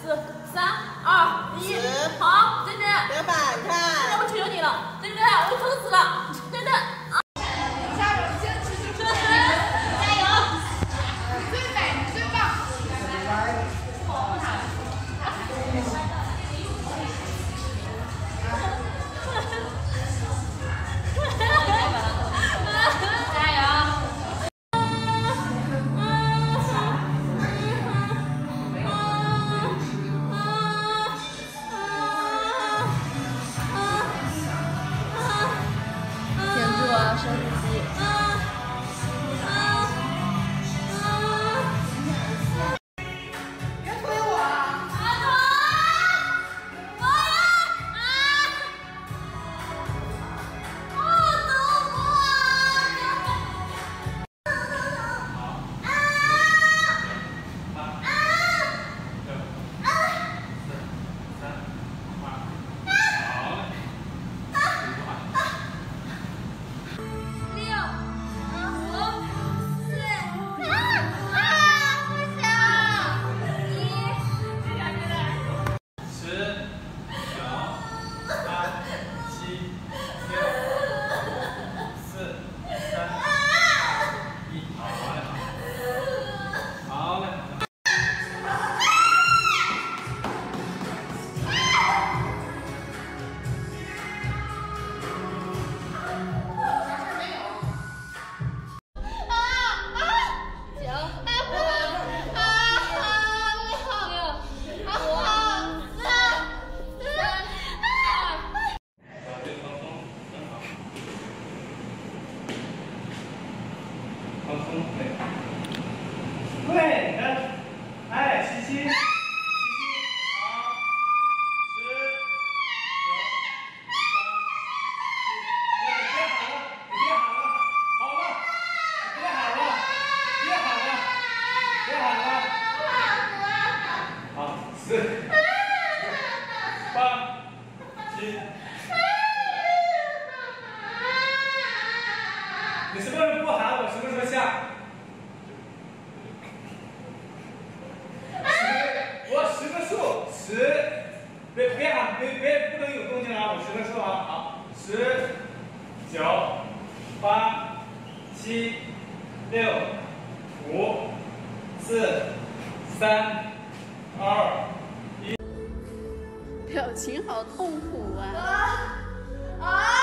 4、3、2、1，好，等等。 别摆开。 现在我求求你了，等等，我疼死了，等等啊！ 加油，坚持就可以。加油！你最美，你最棒。 深呼吸。 别推我啊！ 对，你看，哎，吸，好，10、9、8、7、6、5、4、3、2、1，你别喊了，好了，别喊了，好，4、8、7。你什么时候不喊我，什么时候下？我10个数，10，别喊，不能有动静啊！我10个数啊，好，10、9、8、7、6、5、4、3、2、1。 表情好痛苦啊！